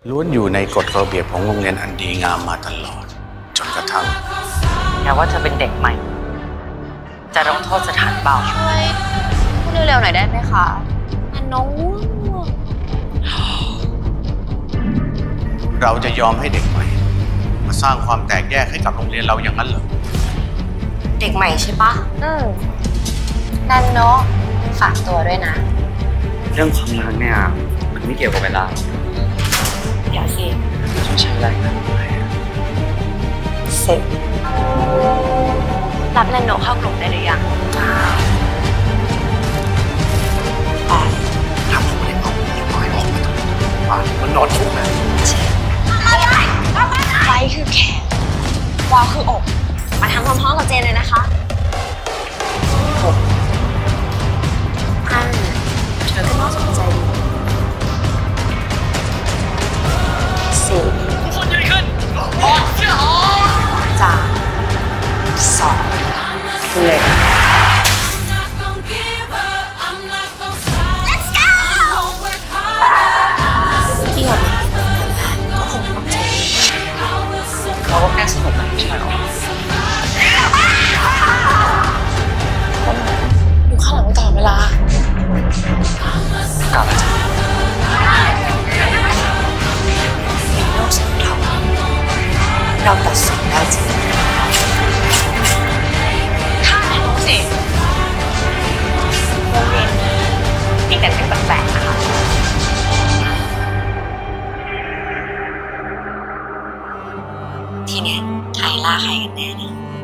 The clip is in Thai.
ล้วนอยู่ในกฎระเบียบของโรงเรียนอันดีงามมาตลอดจนกระทั่งอย่าว่าเธอเป็นเด็กใหม่จะลงโทษสถานเบาช่วยพูดเร็วๆหน่อยได้ไหมคะมันน้องเราจะยอมให้เด็กใหม่มาสร้างความแตกแยกให้กับโรงเรียนเราอย่างนั้นเหรอเด็กใหม่ใช่ปะนันเนาะฝากตัวด้วยนะเรื่องความรักเนี่ยมันไม่เกี่ยวกับเวลาอย่าสิต้องใช้แรงนะเสร็จรับนันโนเข้ากลุ่มได้หรือยังถ้าผมไม่ออกจะปล่อยออกมาทั้งบ้านมันนอนทุกข์เลยไฟคือแขนวาวคืออกมาทำพร้อมๆกับเจนเลยนะคะเธอก็น่าสนใจดีสี่คนใหญ่ขึ้นจากสองเลยLet's go ที่เราก็คงต้องเจอเขาก็แค่สนุกนะใช่หรออยู่ข้างหลังตลอดเวลากลับในโลกสังคมเราตัดสินได้จริงถ้าไม่รู้สิโรงเรียนมีแต่สิ่งแปลกๆนะคะทีนี้ใครล่าใครกันแน่นะ